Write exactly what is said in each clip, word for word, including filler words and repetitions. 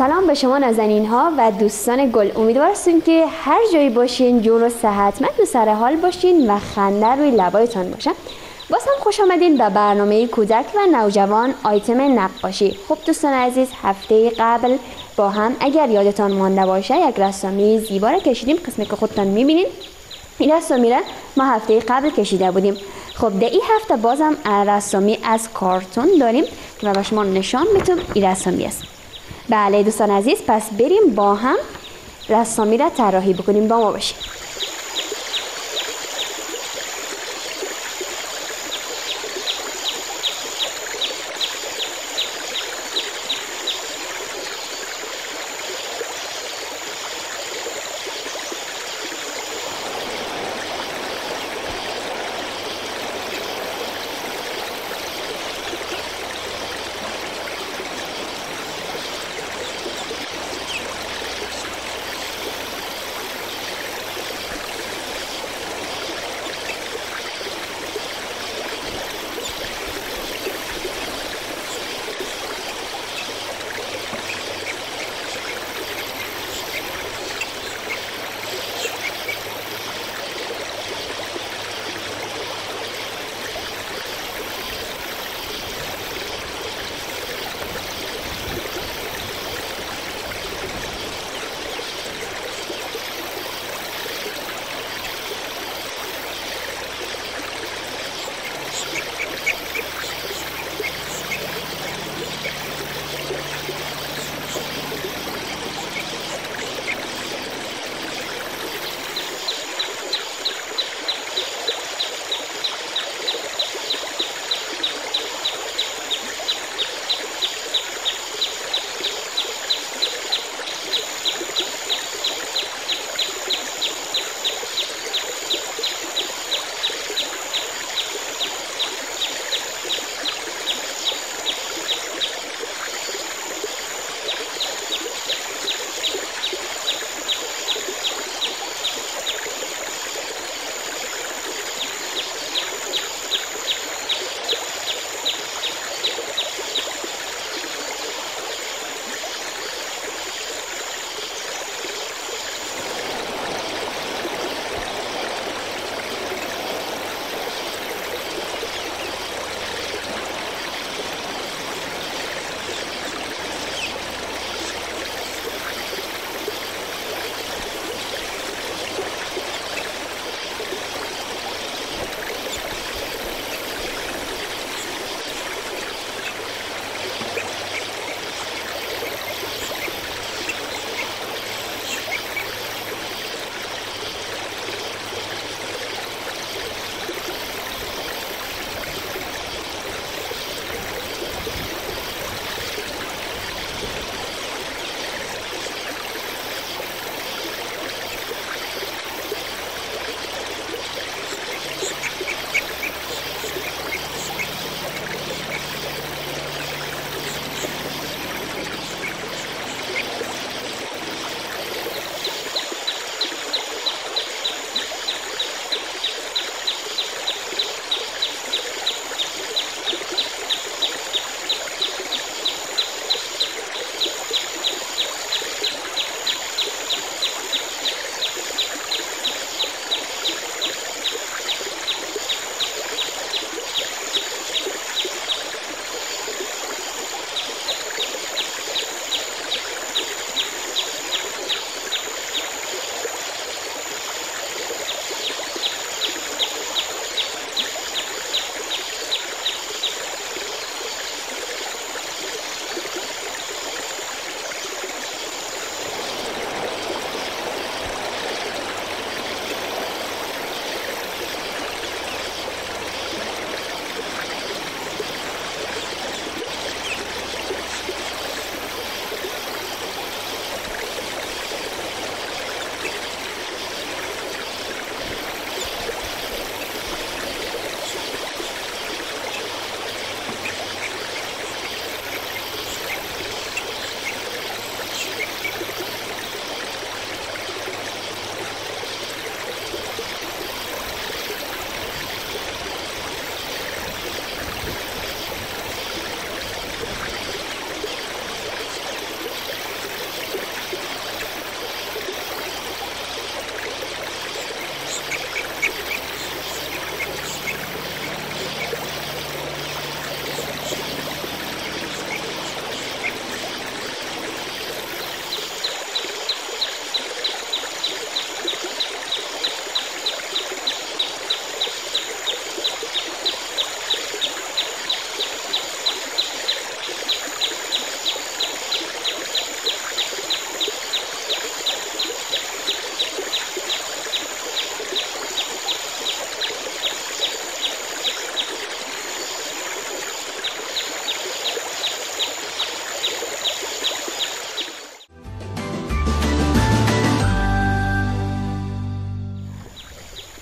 سلام به شما نازنین ها و دوستان گل. امیدوار هستیم که هر جایی باشین جون و صحتمند و سر حال باشین و خنده روی لبایتان باشه. باز هم خوش آمدین به برنامه کودک و نوجوان آیتم نقاشی. خب دوستان عزیز، هفته قبل با هم اگر یادتان مانده باشه یک رسامی زیبا را کشیدیم. قسمی که خودتان میبینید این رسامی را ما هفته قبل کشیده بودیم. خب در این هفته بازم رسامی از کارتون داریم که به شما نشان میتونم این رسامی است. بله دوستان عزیز، پس بریم با هم رسامی را طراحی بکنیم. با ما باشید.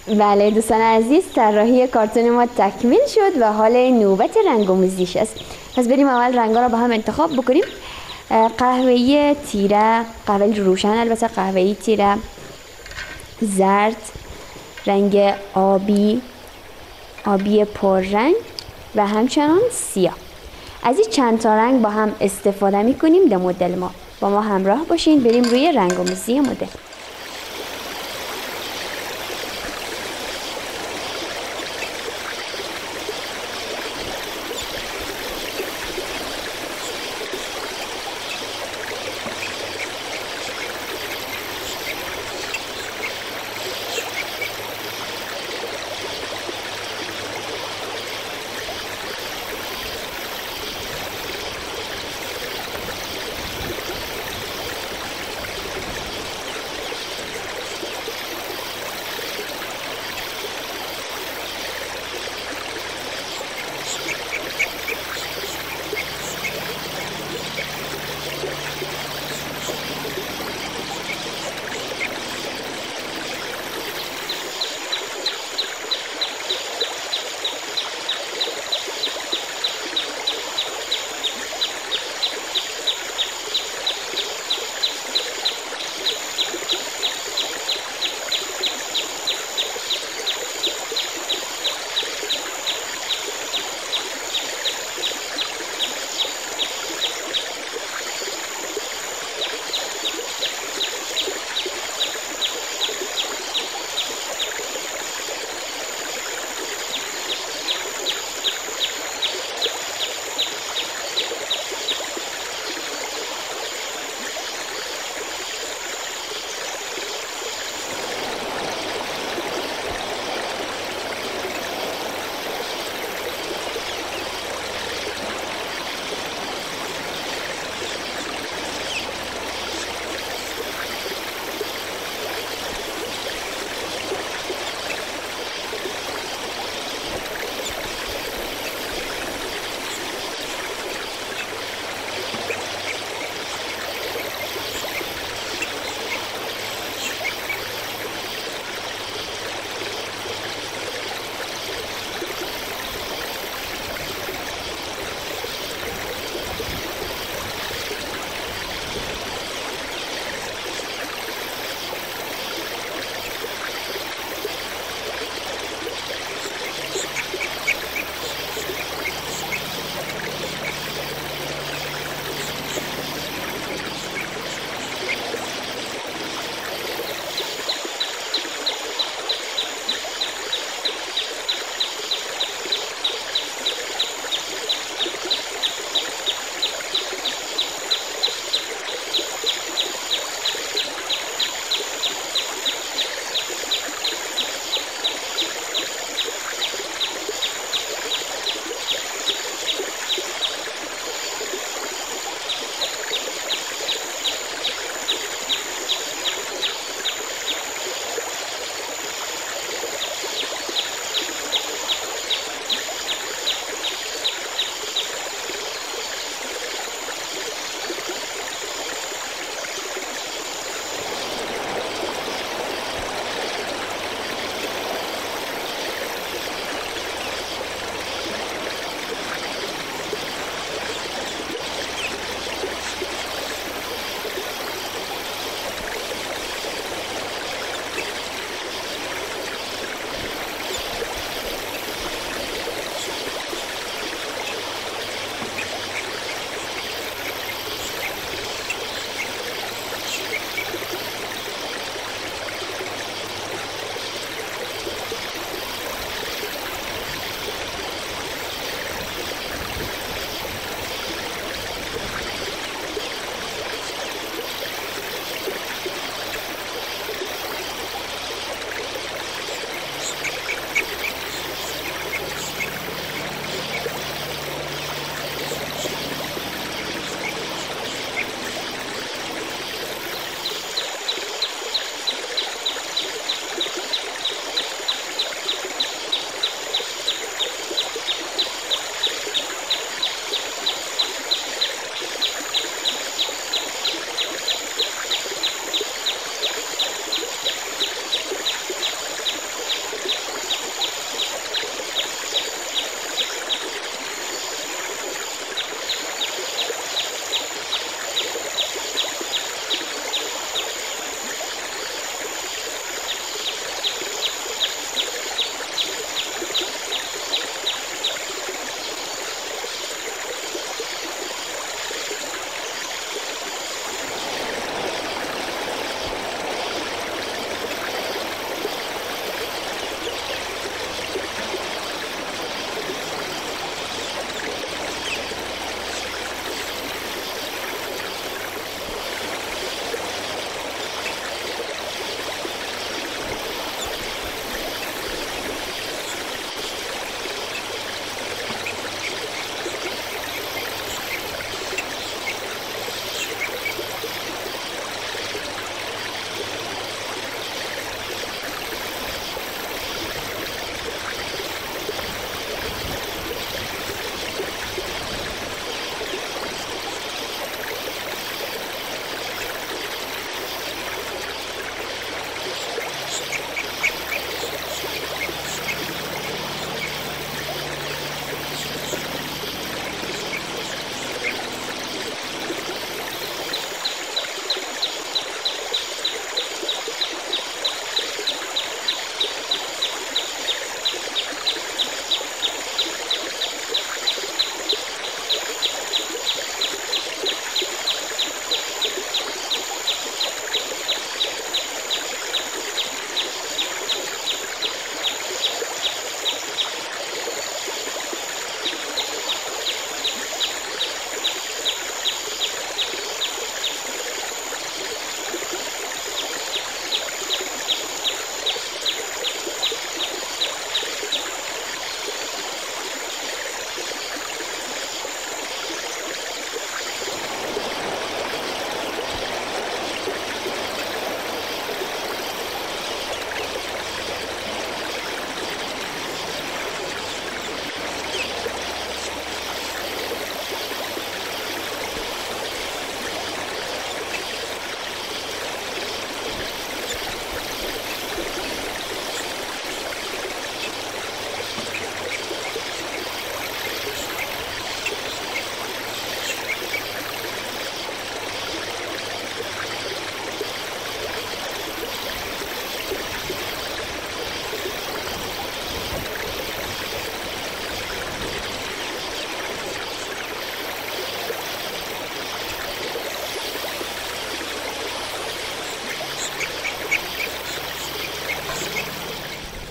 بله دوستان عزیز، طراحی کارتون ما تکمیل شد و حال نوبت رنگ‌آمیزیش است. پس بریم اول رنگا را با هم انتخاب بکنیم. قهوه‌ای تیره، قهوه‌ای روشن البته، قهوه‌ای تیره، زرد، رنگ آبی، آبی پررنگ و همچنان سیاه. از این چند تا رنگ با هم استفاده می‌کنیم در مدل ما. با ما همراه باشین بریم روی رنگ‌آمیزی مدل.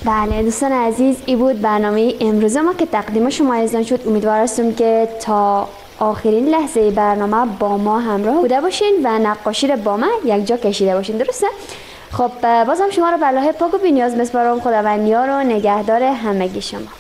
بله دوستان عزیز، این بود برنامه امروز ما که تقدیم شما ایزان شد. امیدوار هستم که تا آخرین لحظه برنامه با ما همراه بوده باشین و نقاشی را با من یک جا کشیده باشین. درسته؟ خب بازم شما رو به الله پاک و بی‌نیاز میسپارم. خداوند یار و نگهدار همگی شما.